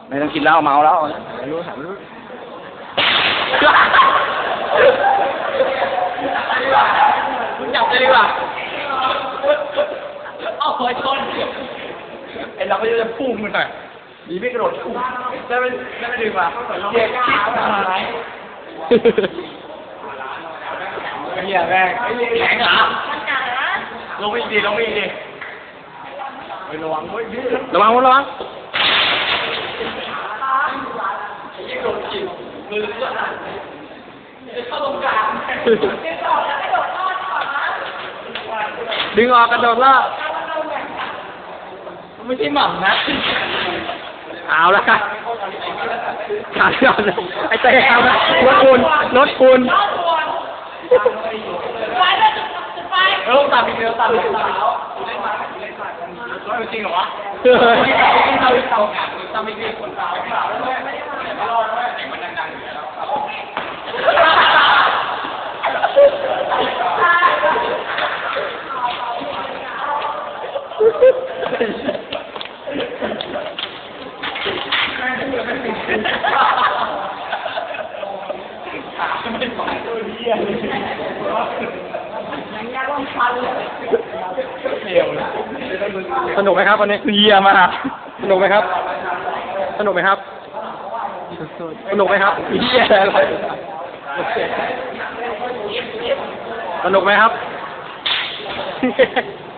ไม่ต้องกินแล้วเมาแล้วรู้ถามรู้จับเลยดีกว่าเอาหัวชนไอ้เราก็จะพุ่งมันหน่อยดีไม่กระโดดพุ่งได้ไม่ดึงมาเจ็บคิดอะไรเหี้ยแม่งแข็งเหรอลงไปดีไประวังเว้ยระวังระวังโดนจิบมือจะเข้าตรงกลางดึงออกกระโดดรอบไม่ใช่หม่ำนะเอาละครับขาดก่อนไอ้เต้เอาละรถคุณตามอีกแล้วตามอีกแล้วจริงเหรอวะตามอีกทีคนตามไม่รอดแล้วแต่มันดังๆอยู่สนุกไหมครับวันนี้เยี่ยมมากสนุกไหมครับสนุกไหมครับเยี่ยอะไรสนุกไหมครับ